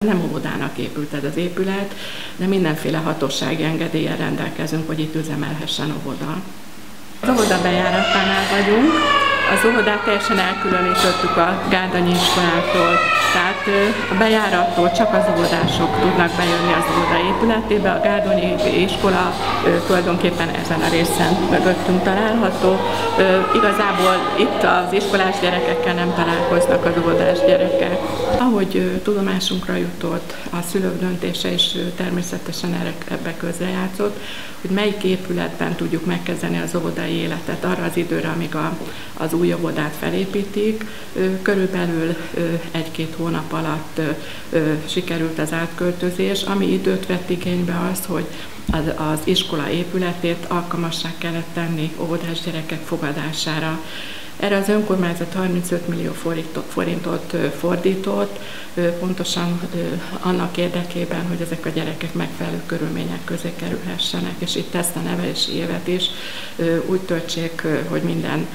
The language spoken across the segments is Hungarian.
Nem óvodának épült ez az épület, de mindenféle hatósági engedéllyel rendelkezünk, hogy itt üzemelhessen óvoda. Az óvoda bejáratánál vagyunk. Az óvodát teljesen elkülönítettük a Gárdonyi iskolától, tehát a bejárattól csak az óvodások tudnak bejönni az óvoda épületébe. A Gárdonyi iskola tulajdonképpen ezen a részen mögöttünk található. Igazából itt az iskolás gyerekekkel nem találkoznak az óvodás gyerekek. Ahogy tudomásunkra jutott, a szülők döntése is természetesen ebbe közrejátszott, hogy melyik épületben tudjuk megkezdeni az óvodai életet arra az időre, amíg az új óvodát felépítik. Körülbelül 1-2 hónap alatt sikerült az átköltözés, ami időt vett igénybe az, hogy az iskola épületét alkalmassá kellett tenni óvodás gyerekek fogadására. Erre az önkormányzat 35 millió forintot fordított, pontosan annak érdekében, hogy ezek a gyerekek megfelelő körülmények közé kerülhessenek, és itt ezt a nevelési évet is úgy töltsék, hogy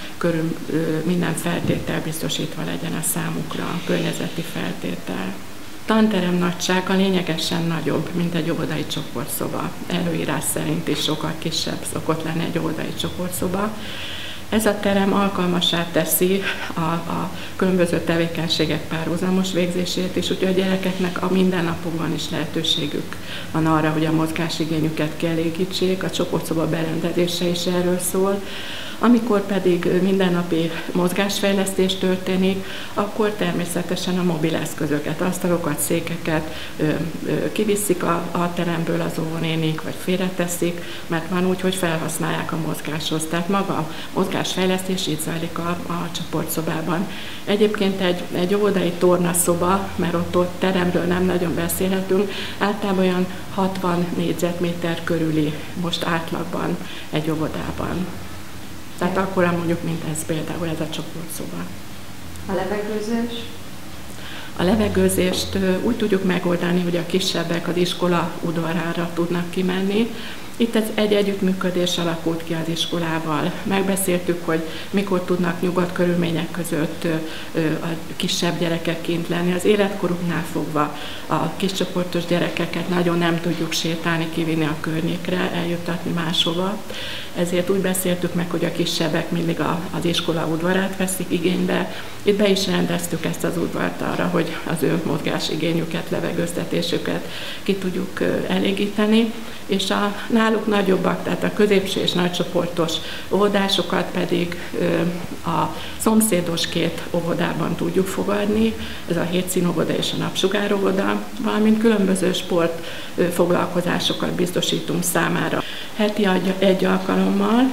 minden feltétel biztosítva legyen a számukra, a környezeti feltétel. Tanterem nagysága lényegesen nagyobb, mint egy óvodai csoportszoba. Előírás szerint is sokkal kisebb szokott lenni egy óvodai csoportszoba. Ez a terem alkalmassá teszi a különböző tevékenységek párhuzamos végzését is, úgyhogy a gyerekeknek a mindennapokban is lehetőségük van arra, hogy a mozgásigényüket kielégítsék, a csoportszoba berendezése is erről szól. Amikor pedig mindennapi mozgásfejlesztés történik, akkor természetesen a mobil eszközöket, asztalokat, székeket kiviszik a teremből az óvónénik, vagy félreteszik, mert van úgy, hogy felhasználják a mozgáshoz. Tehát maga a mozgásfejlesztés így zajlik a csoportszobában. Egyébként egy óvodai tornaszoba, mert ott teremről nem nagyon beszélhetünk, általában olyan 60 négyzetméter körüli most átlagban egy óvodában. Tehát akkora mondjuk, mint ez például ez a csoportszoba. A levegőzés? A levegőzést úgy tudjuk megoldani, hogy a kisebbek az iskola udvarára tudnak kimenni. Itt egy együttműködés alakult ki az iskolával. Megbeszéltük, hogy mikor tudnak nyugodt körülmények között a kisebb gyerekek kint lenni. Az életkoruknál fogva a kiscsoportos gyerekeket nagyon nem tudjuk sétálni, kivinni a környékre, eljuttatni máshova. Ezért úgy beszéltük meg, hogy a kisebbek mindig az iskola udvarát veszik igénybe. Itt be is rendeztük ezt az udvart arra, hogy az ő mozgásigényüket, levegőztetésüket ki tudjuk elégíteni, és a náluk nagyobbak, tehát a középső és nagycsoportos óvodásokat pedig a szomszédos 2 óvodában tudjuk fogadni, ez a hétszínóvoda és a napsugáróvoda, valamint különböző sportfoglalkozásokat biztosítunk számára. Heti egy alkalommal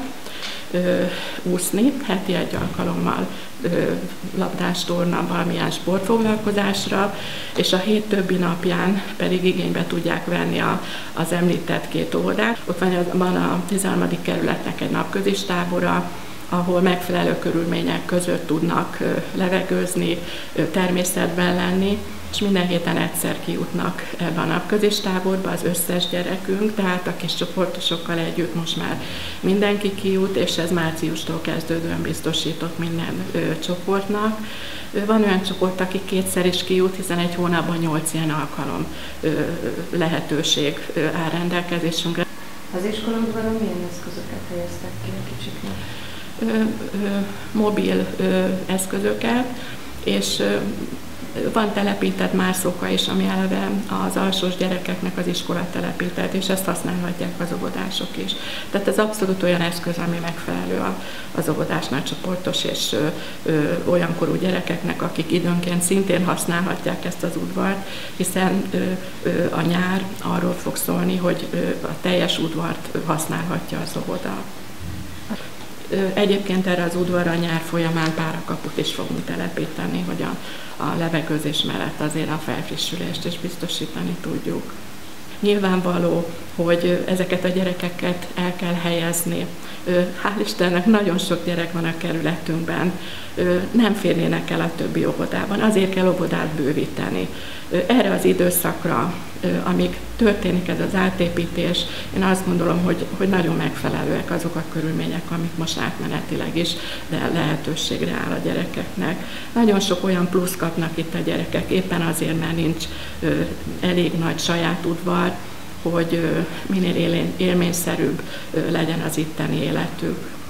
úszni, heti egy alkalommal labdás, torna, valamilyen sportfoglalkozásra, és a hét többi napján pedig igénybe tudják venni az említett 2 óvodát. Ott van a 13. kerületnek egy napközistábora, ahol megfelelő körülmények között tudnak levegőzni, természetben lenni, és minden héten egyszer kijutnak ebbe a napközistáborba az összes gyerekünk, tehát a kis csoportosokkal együtt most már mindenki kijut, és ez márciustól kezdődően biztosított minden csoportnak. Van olyan csoport, aki 2-szer is kijut, hiszen egy hónapban 8 ilyen alkalom lehetőség áll rendelkezésünkre. Az iskolaudvaron milyen eszközöket helyeztek ki a kicsiknek? Mobil eszközöket, és van telepített mászóka is, ami eleve az alsós gyerekeknek az iskola telepített, és ezt használhatják az óvodások is. Tehát ez abszolút olyan eszköz, ami megfelelő az óvodás nagycsoportos és olyan korú gyerekeknek, akik időnként szintén használhatják ezt az udvart, hiszen a nyár arról fog szólni, hogy a teljes udvart használhatja az óvoda. Egyébként erre az udvarra nyár folyamán párakaput is fogunk telepíteni, hogy a levegőzés mellett azért a felfrissülést is biztosítani tudjuk. Nyilvánvaló, hogy ezeket a gyerekeket el kell helyezni. Hál' Istennek nagyon sok gyerek van a kerületünkben, nem férnének el a többi óvodában. Azért kell óvodát bővíteni. Erre az időszakra, amíg történik ez az átépítés, én azt gondolom, hogy nagyon megfelelőek azok a körülmények, amik most átmenetileg is, de lehetőségre áll a gyerekeknek. Nagyon sok olyan plusz kapnak itt a gyerekek, éppen azért, mert nincs elég nagy saját udvar, hogy minél élményszerűbb legyen az itteni életük.